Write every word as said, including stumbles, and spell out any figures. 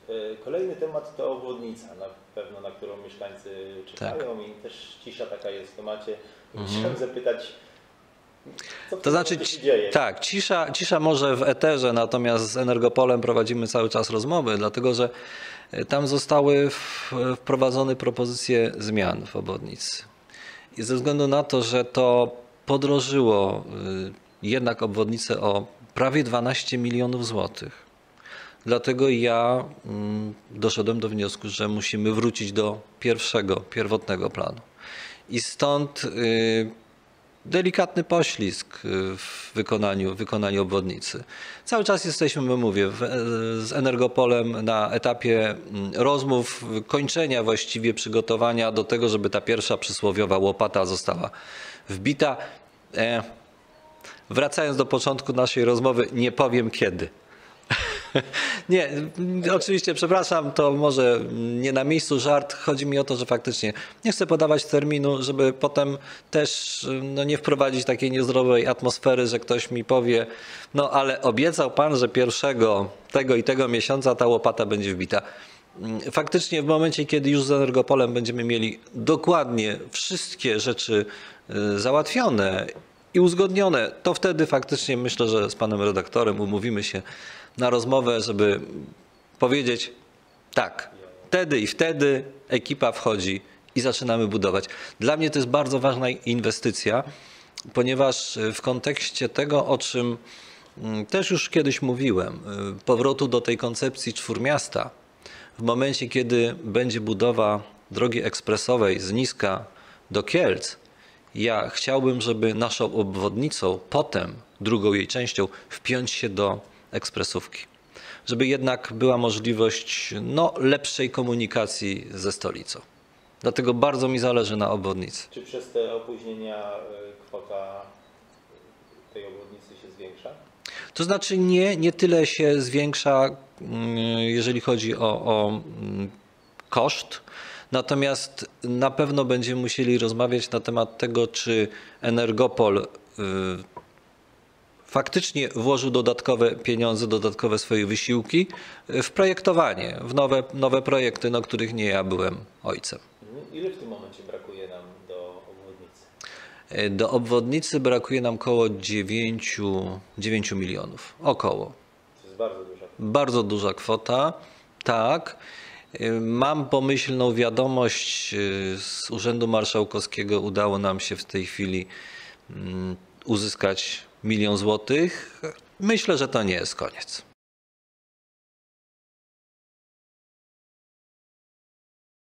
Kolejny temat to obwodnica, na pewno na którą mieszkańcy czekają tak. I też cisza taka jest w temacie. Mhm. Chciałem zapytać, co to znaczy, się dzieje? Tak, cisza, cisza może w eterze, natomiast z Energopolem prowadzimy cały czas rozmowy, dlatego że tam zostały wprowadzone propozycje zmian w obwodnicy. I ze względu na to, że to podrożyło jednak obwodnicę o prawie dwanaście milionów złotych. Dlatego ja doszedłem do wniosku, że musimy wrócić do pierwszego, pierwotnego planu. I stąd delikatny poślizg w wykonaniu, w wykonaniu obwodnicy. Cały czas jesteśmy, mówię, z Energopolem na etapie rozmów, kończenia właściwie przygotowania do tego, żeby ta pierwsza przysłowiowa łopata została wbita. E, wracając do początku naszej rozmowy, nie powiem kiedy. Nie, oczywiście, przepraszam, to może nie na miejscu żart. Chodzi mi o to, że faktycznie nie chcę podawać terminu, żeby potem też no, nie wprowadzić takiej niezdrowej atmosfery, że ktoś mi powie, no ale obiecał pan, że pierwszego tego i tego miesiąca ta łopata będzie wbita. Faktycznie w momencie, kiedy już z Energopolem będziemy mieli dokładnie wszystkie rzeczy załatwione i uzgodnione, to wtedy faktycznie myślę, że z panem redaktorem umówimy się na rozmowę, żeby powiedzieć tak, wtedy i wtedy ekipa wchodzi i zaczynamy budować. Dla mnie to jest bardzo ważna inwestycja, ponieważ w kontekście tego, o czym też już kiedyś mówiłem, powrotu do tej koncepcji czwórmiasta, w momencie, kiedy będzie budowa drogi ekspresowej z Niska do Kielc, ja chciałbym, żeby naszą obwodnicą, potem drugą jej częścią, wpiąć się do ekspresówki. Żeby jednak była możliwość no, lepszej komunikacji ze stolicą. Dlatego bardzo mi zależy na obwodnicy. Czy przez te opóźnienia kwota tej obwodnicy się zwiększa? To znaczy nie, nie tyle się zwiększa, jeżeli chodzi o, o koszt. Natomiast na pewno będziemy musieli rozmawiać na temat tego, czy Energopol faktycznie włożył dodatkowe pieniądze, dodatkowe swoje wysiłki w projektowanie, w nowe, nowe projekty, no których nie ja byłem ojcem. Ile w tym momencie brakuje nam do obwodnicy? Do obwodnicy brakuje nam około dziewięciu milionów. Około. To jest bardzo duża kwota. Bardzo duża kwota, tak. Mam pomyślną wiadomość z Urzędu Marszałkowskiego. Udało nam się w tej chwili uzyskać milion złotych. Myślę, że to nie jest koniec.